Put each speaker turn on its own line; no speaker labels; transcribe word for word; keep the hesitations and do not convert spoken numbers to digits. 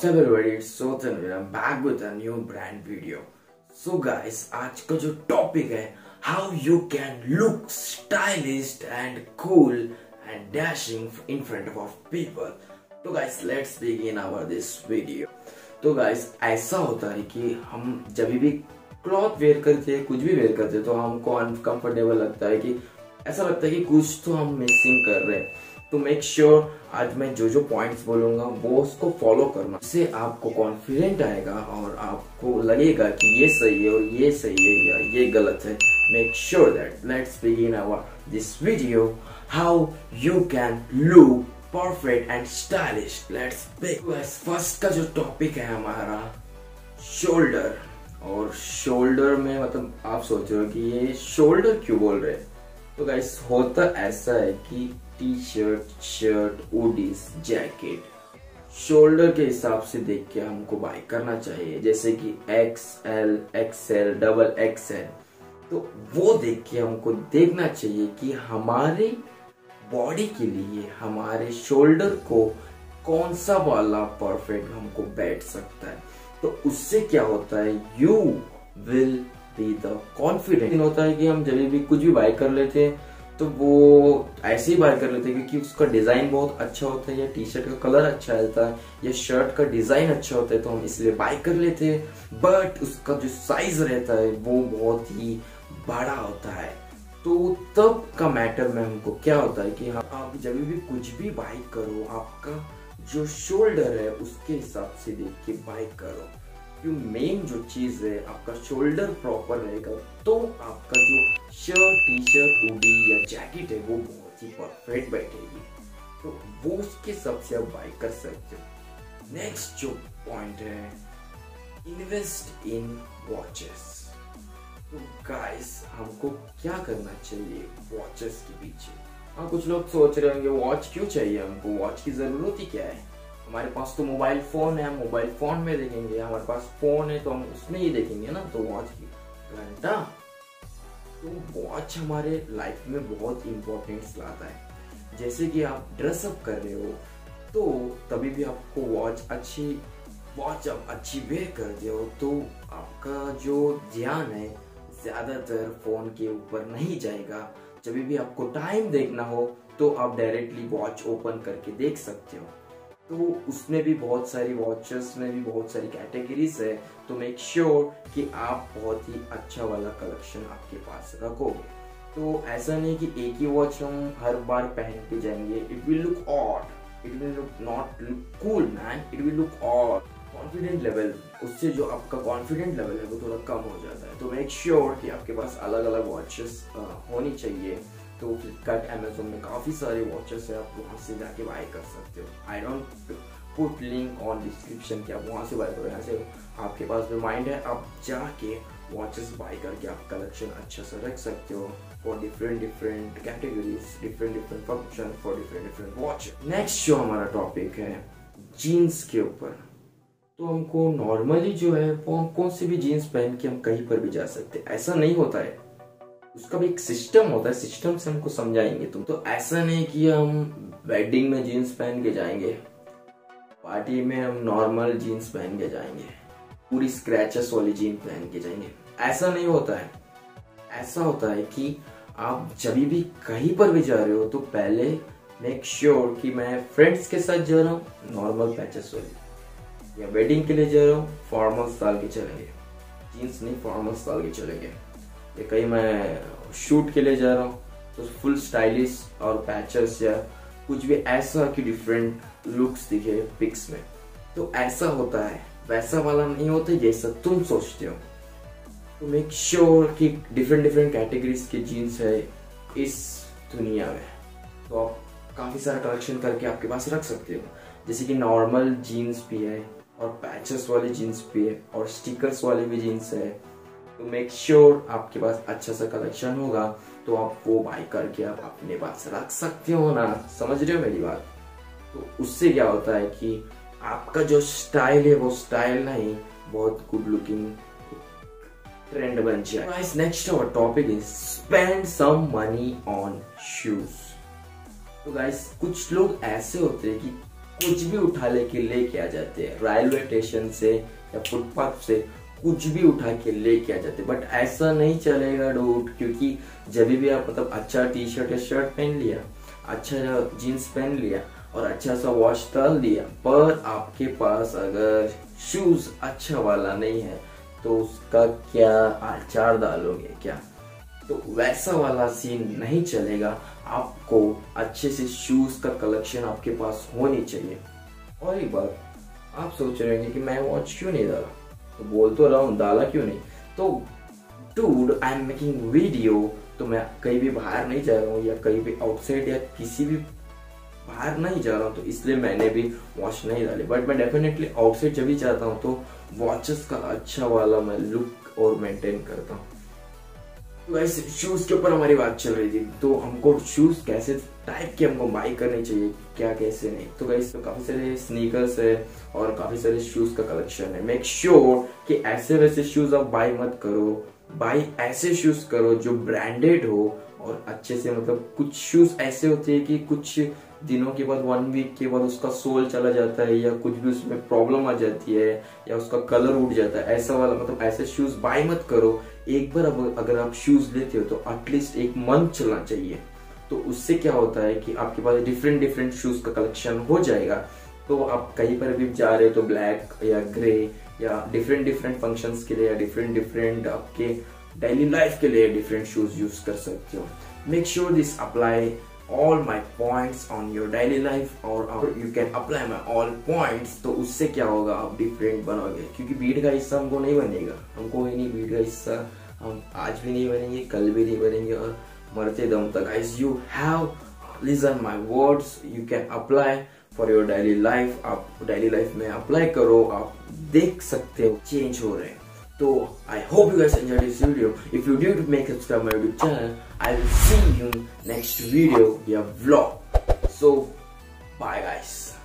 What's up everybody, it's Sotan here. I'm back with a new brand video. So guys, आज का जो topic है how you can look stylish and cool and dashing in front of people. तो guys, let's begin our this video. तो guys, ऐसा होता है कि हम जब भी क्लॉथ वेयर करते हैं, कुछ भी वेयर करते हैं, तो हमको अनकंफर्टेबल लगता है कि ऐसा लगता है कि कुछ तो हम मिसिंग कर रहे हैं. तो मेक श्योर sure, आज मैं जो जो पॉइंट्स बोलूंगा वो उसको फॉलो करना. इससे आपको कॉन्फिडेंट आएगा और आपको लगेगा कि ये सही है और ये सही है या ये गलत है. Make sure that let's begin our this video how you can look perfect and stylish. Let's begin. First का जो टॉपिक है हमारा शोल्डर. और शोल्डर में मतलब आप सोच रहे हो कि ये शोल्डर क्यों बोल रहे हैं. तो गाइस, होता ऐसा है कि T shirt, shirt, hoodies, jacket shoulder के हिसाब से देख के हमको बाय करना चाहिए. जैसे कि X L, XL, double XL. तो वो देख के हमको देखना चाहिए कि हमारे बॉडी के लिए हमारे शोल्डर को कौन सा वाला परफेक्ट हमको बैठ सकता है. तो उससे क्या होता है, you will be the confident. होता है कि हम जब भी कुछ भी बाय कर लेते हैं तो वो ऐसे ही बाय कर लेते हैं क्योंकि उसका डिजाइन बहुत अच्छा होता है, या टी शर्ट का कलर अच्छा रहता है, या शर्ट का डिजाइन अच्छा होता है, तो हम इसलिए बाय कर लेते हैं. बट उसका जो साइज रहता है वो बहुत ही बड़ा होता है. तो तब का मैटर में हमको क्या होता है कि आप जब भी कुछ भी बाय करो, आपका जो शोल्डर है उसके हिसाब से देख के बाय करो. क्योंकि मेन जो चीज है, आपका शोल्डर प्रॉपर रहेगा तो आपका जो शर्ट, टी शर्ट, हुडी या जैकेट है वो बहुत ही परफेक्ट बैठेगी. तो वो उसके सबसे आप बाय कर सकते हो. नेक्स्ट जो पॉइंट है, इन्वेस्ट इन वॉचेस. तो गाइस, हमको क्या करना चाहिए वॉचेस के पीछे. हाँ, कुछ लोग सोच रहे होंगे वॉच क्यों चाहिए हमको, वॉच की जरूरत ही क्या है. हमारे पास तो मोबाइल फोन है, मोबाइल फोन में देखेंगे. हमारे पास फोन है तो हम उसमें ही देखेंगे ना. तो वॉच की घंटा, तो वॉच हमारे लाइफ में बहुत इंपॉर्टेंस लाता है. जैसे कि आप ड्रेसअप कर रहे हो तो तभी भी आपको वॉच अच्छी वॉच आप अच्छी वेयर करते हो तो आपका जो ध्यान है ज्यादातर फोन के ऊपर नहीं जाएगा. जब भी आपको टाइम देखना हो तो आप डायरेक्टली वॉच ओपन करके देख सकते हो. तो उसमें भी बहुत सारी वॉचेस में भी बहुत सारी कैटेगरीज है. तो मेक श्योर sure कि आप बहुत ही अच्छा वाला कलेक्शन आपके पास रखोगे. तो ऐसा नहीं कि एक ही वॉच हम हर बार पहन के जाएंगे. It will look odd, it will look not look cool man, it will look odd. Confident level, उससे जो आपका कॉन्फिडेंट लेवल है वो थोड़ा कम हो जाता है. तो मेक श्योर sure कि आपके पास अलग अलग वॉचेस होनी चाहिए. तो फ्लिपकार्ट, अमेजोन में काफी सारे वॉचेस है, आप वहां से जाके बाय कर सकते हो. I don't put link on description कि आप वहां से बाय करो. यहाँ से आपके पास रिमाइंड है, आप जाके वॉचेस बाय करके आप कलेक्शन अच्छा से रख सकते हो for different different categories, different different function, for different different watch. Next जो हमारा टॉपिक है जीन्स के ऊपर. तो हमको नॉर्मली जो है वो हम कौन सी भी जीन्स पहन के हम कहीं पर भी जा सकते हैं. ऐसा नहीं होता है, उसका भी एक सिस्टम होता है. सिस्टम से हमको समझाएंगे तुम. तो ऐसा नहीं कि हम वेडिंग में जीन्स पहन के जाएंगे, पार्टी में हम नॉर्मल जीन्स पहन के जाएंगे, पूरी स्क्रैचेस वाली जीन्स पहन के जाएंगे. ऐसा नहीं होता है. ऐसा होता है कि आप जब भी कहीं पर भी जा रहे हो तो पहले मेक श्योर sure कि मैं फ्रेंड्स के साथ जा रहा हूँ नॉर्मल पैचेस वाली, या वेडिंग के लिए जा रहा हूँ फॉर्मल स्टाइल के चलेंगे, जीन्स नहीं फॉर्मल स्टाइल के चलेंगे. या कहीं मैं शूट के लिए जा रहा हूँ तो फुल स्टाइलिश और पैचेस या कुछ भी ऐसा कि डिफरेंट लुक्स दिखे पिक्स में. तो ऐसा होता है, वैसा वाला नहीं होता जैसा तुम सोचते हो. तो मेक श्योर sure कि डिफरेंट डिफरेंट कैटेगरीज के जीन्स है इस दुनिया में. तो आप काफी सारा कलेक्शन करके आपके पास रख सकते हो. जैसे कि नॉर्मल जीन्स भी है और पैचेस वाली जीन्स भी है और स्टिकर्स वाली भी जीन्स है. तो मेक श्योर sure आपके पास अच्छा सा कलेक्शन होगा तो आप वो बाय करके आप अपने पास रख सकते हो ना. समझ रहे हो मेरी बात. तो उससे क्या होता है कि आपका जो स्टाइल है वो स्टाइल नहीं, बहुत गुड लुकिंग ट्रेंड बन जाए. Guys, next our topic is spend some money on shoes. तो गाइस, कुछ लोग ऐसे होते हैं कि कुछ भी उठा लेके लेके आ जाते हैं, रेलवे स्टेशन से या फुटपाथ से कुछ भी उठा के लेके आ जाते। बट ऐसा नहीं चलेगा डूड, क्योंकि जब भी आप मतलब अच्छा टी शर्ट या शर्ट पहन लिया, अच्छा जीन्स पहन लिया और अच्छा सा वॉच डाल दिया, पर आपके पास अगर शूज अच्छा वाला नहीं है तो उसका क्या आचार डालोगे क्या? तो वैसा वाला सीन नहीं चलेगा। आपको अच्छे से शूज का कलेक्शन आपके पास होनी चाहिए। और एक बात आप सोच रहे होंगे कि मैं वॉच क्यों नहीं डाला, तो बोल तो रहा हूँ डाला क्यों नहीं। तो dude I am making video, तो मैं कहीं भी बाहर नहीं जा रहा हूँ या कहीं भी आउटसाइड या किसी भी बाहर नहीं जा रहा हूँ, तो इसलिए मैंने भी वॉच नहीं डाली। बट मैं डेफिनेटली आउटसाइड जब भी जाता हूँ तो वॉचेस का अच्छा वाला मैं लुक और मेंटेन करता हूँ। वैसे शूज के ऊपर हमारी बात चल रही थी, तो हमको शूज कैसे टाइप के हमको बाई करनी चाहिए, क्या कैसे नहीं। तो गाइस तो काफी सारे स्नीकर्स है और काफी सारे शूज का कलेक्शन है। मेक श्योर sure कि ऐसे वैसे शूज आप बाई मत करो, बाई ऐसे शूज करो जो ब्रांडेड हो और अच्छे से, मतलब कुछ शूज ऐसे होते हैं कि कुछ दिनों के बाद, वन वीक के बाद उसका सोल चला जाता है या कुछ भी उसमें प्रॉब्लम आ जाती है या उसका कलर उड़ जाता है। ऐसा वाला मतलब ऐसे शूज बाय मत करो। एक बार अगर आप शूज लेते हो तो एटलीस्ट एक मंथ चलना चाहिए। तो उससे क्या होता है कि आपके पास डिफरेंट डिफरेंट शूज का कलेक्शन हो जाएगा। तो आप कहीं पर भी जा रहे हो तो ब्लैक या ग्रे या डिफरेंट डिफरेंट फंक्शंस के लिए या डिफरेंट डिफरेंट आपके डेली लाइफ के लिए डिफरेंट शूज यूज कर सकते हो। Make sure this apply all my points on your daily life और you can apply my all points। तो उससे क्या होगा, आप डिफरेंट बनोगे, क्योंकि भीड़ का हिस्सा हमको नहीं बनेगा, हमको ही नहीं भीड़ का हिस्सा, हम आज भी नहीं बनेंगे, कल भी नहीं बनेंगे और मरते दम तक। guys you have listen my words, you can apply for your daily life। आप डेली लाइफ में अप्लाई करो, आप देख सकते हो चेंज हो रहे हैं। So I hope you guys enjoyed this video. If you did, make subscribe my YouTube channel. I will see you next video via vlog. So bye guys.